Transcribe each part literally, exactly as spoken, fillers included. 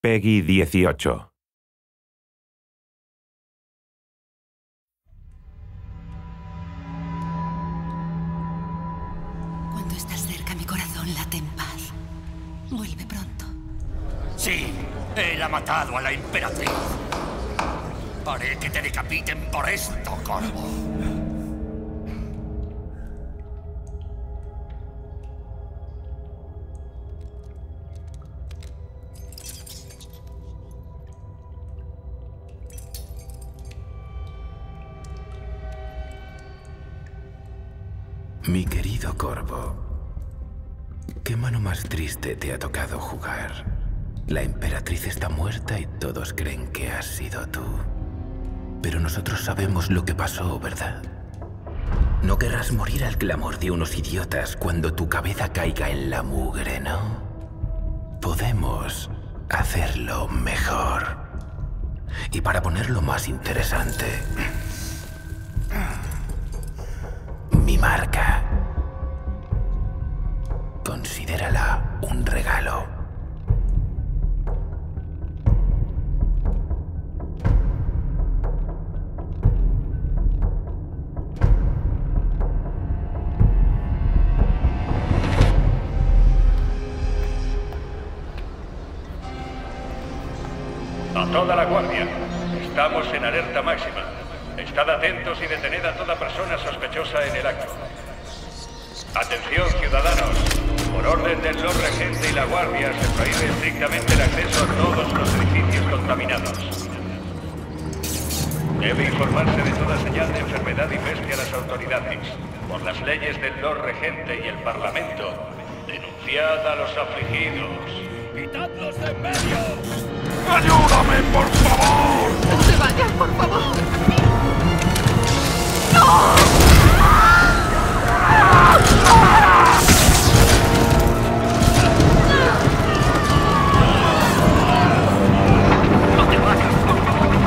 Peggy dieciocho. Cuando estás cerca, mi corazón late en paz. Vuelve pronto. Sí, él ha matado a la emperatriz. Haré que te decapiten por esto, Corvo. Mi querido Corvo, ¿qué mano más triste te ha tocado jugar? La emperatriz está muerta y todos creen que has sido tú. Pero nosotros sabemos lo que pasó, ¿verdad? No querrás morir al clamor de unos idiotas cuando tu cabeza caiga en la mugre, ¿no? Podemos hacerlo mejor. Y para ponerlo más interesante, mi marca. Considérala un regalo. A toda la guardia. Estamos en alerta máxima. Estad atentos y detened a toda persona sospechosa en el acto. Atención, ciudadanos. Por orden del Lord Regente y la Guardia se prohíbe estrictamente el acceso a todos los edificios contaminados. Debe informarse de toda señal de enfermedad y peste a las autoridades. Por las leyes del Lord Regente y el Parlamento, denunciad a los afligidos. ¡Quitadlos de en medio! ¡Ayúdame, por favor! ¡No se vayan, por favor! ¡No! ¡No te vayas, por favor!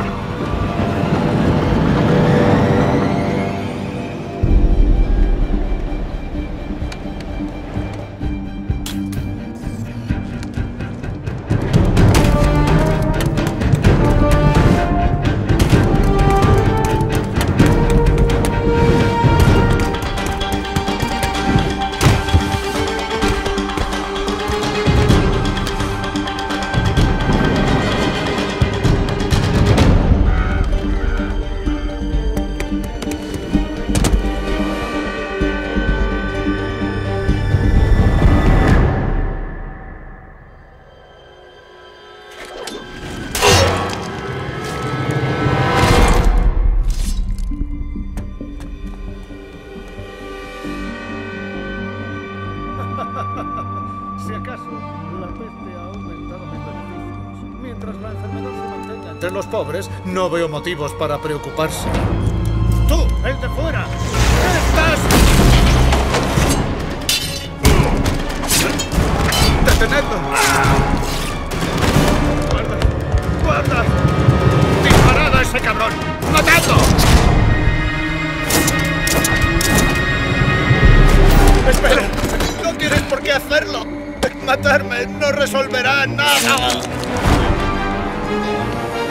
Si acaso, la peste ha aumentado mis beneficios. Mientras la enfermedad se mantenga entre los pobres, no veo motivos para preocuparse. ¡Tú, el de fuera! ¡Estás! ¡Detenedlo! ¡Guarda! ¡Guarda! ¡Disparad a ese cabrón! ¡Matadlo! ¡Espera! ¡No tienes por qué hacerlo! ¡Matarme no resolverá nada!